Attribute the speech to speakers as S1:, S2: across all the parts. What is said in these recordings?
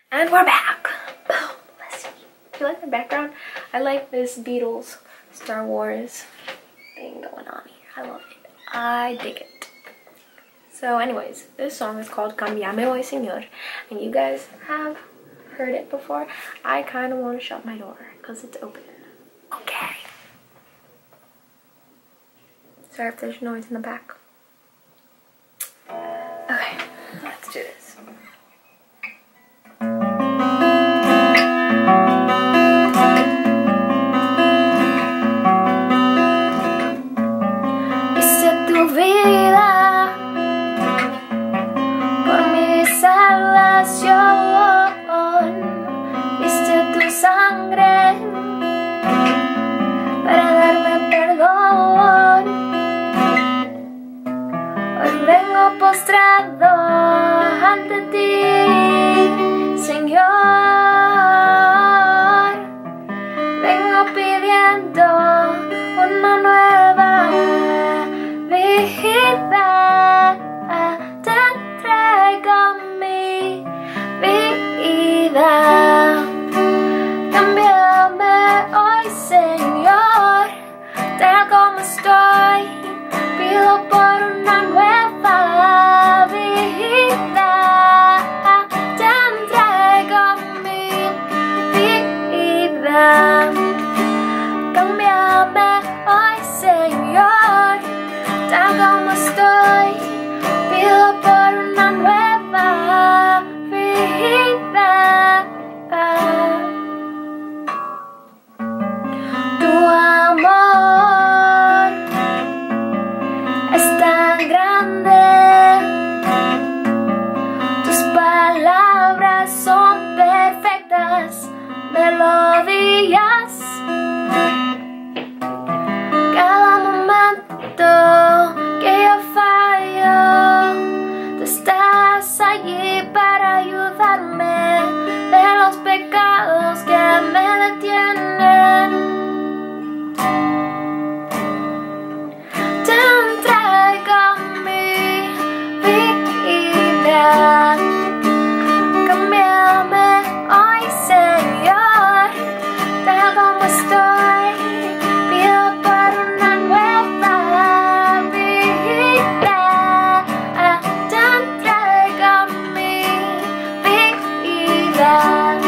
S1: And we're back. Boom. Let's see. Do you like the background? I like this Beatles Star Wars thing going on here. I love it. I dig it. So anyways, this song is called Cámbiame Hoy Señor. And you guys have heard it before. I kind of want to shut my door because it's open. Okay. Sorry if there's noise in the back. Okay, let's do this.
S2: Postrado ante ti, Señor, vengo pidiendo una nueva vida, te entrego mi vida, cámbiame hoy, Señor, tal como estoy, pido por una nueva vida, te entrego mi vida, cámbiame hoy, Señor, tal como estoy, pido por una nueva vida. Tu amor es tan grande, tus palabras son perfectas melodías. Cada momento que yo fallo, tú estás allí para ayudarme de los pecados que me detienen. Te entrego mi vida, cámbiame hoy, Señor, tal como estoy, pido por una nueva vida, te entrego mi vida,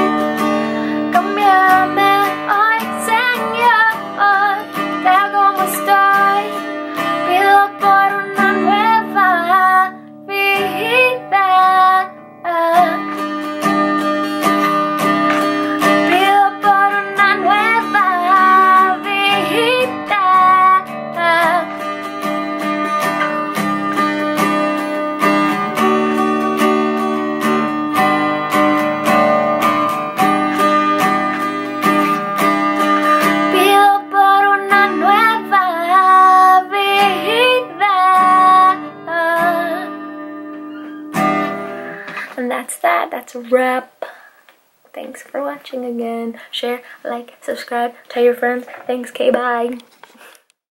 S2: cámbiame hoy, Señor, tal como estoy, pido por una nueva vida, pido por una nueva vida. Pido por una nueva vida.
S1: And that's that. That's a wrap. Thanks for watching again. Share, like, subscribe, tell your friends. Thanks, K, bye.